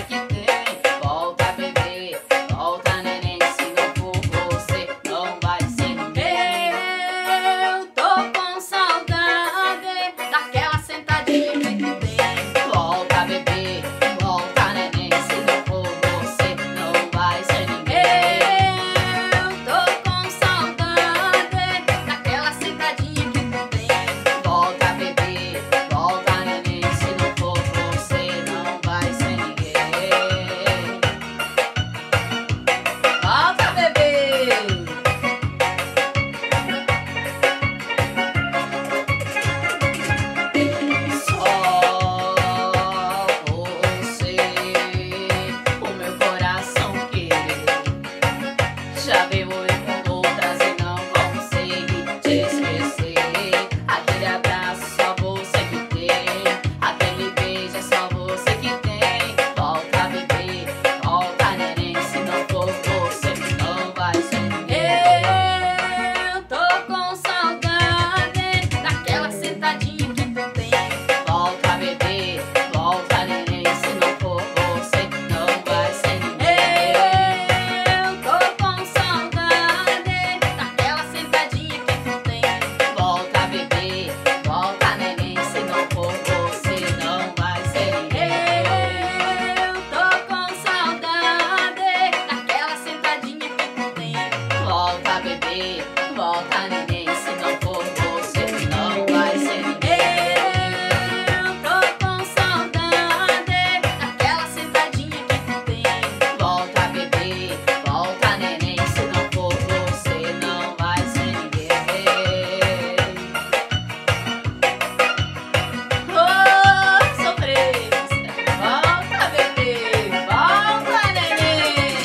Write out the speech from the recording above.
que tem. Volta, bebê, volta, neném. Se não for você, não vai ser ninguém. Eu tô com saudade daquela sentadinha que tu tem. Volta, bebê, volta, neném. Se não for você, não vai ser ninguém. Eu tô com saudade daquela sentadinha que tu tem. Volta, bebê, volta, neném. Se não for você, não vai ser ninguém. Volta, bebê. Só você, o meu coração querer. Já viu eu com outras e não consegui te esquecer. Aquele abraço só você que tem. Aquele beijo é só você que tem. Volta, bebê, volta, neném. Se não for você, não vai ser ninguém. Eu tô com saudade daquela sentadinha que tu tem. Volta, bebê, volta, neném. Se não for você, não vai ser ninguém. Eu tô com saudade daquela sentadinha que tu tem. Volta, bebê, volta, neném. Se não for você, não vai ser ninguém. Eu tô com saudade daquela sentadinha que tu tem. Volta, bebê, volta, neném. Se não for você, não vai ser ninguém. Eu tô com saudade daquela sentadinha que tu tem. Volta, bebê, volta, neném. Se não for você, não vai ser ninguém. Oh, sofrência. Volta, bebê, volta, neném.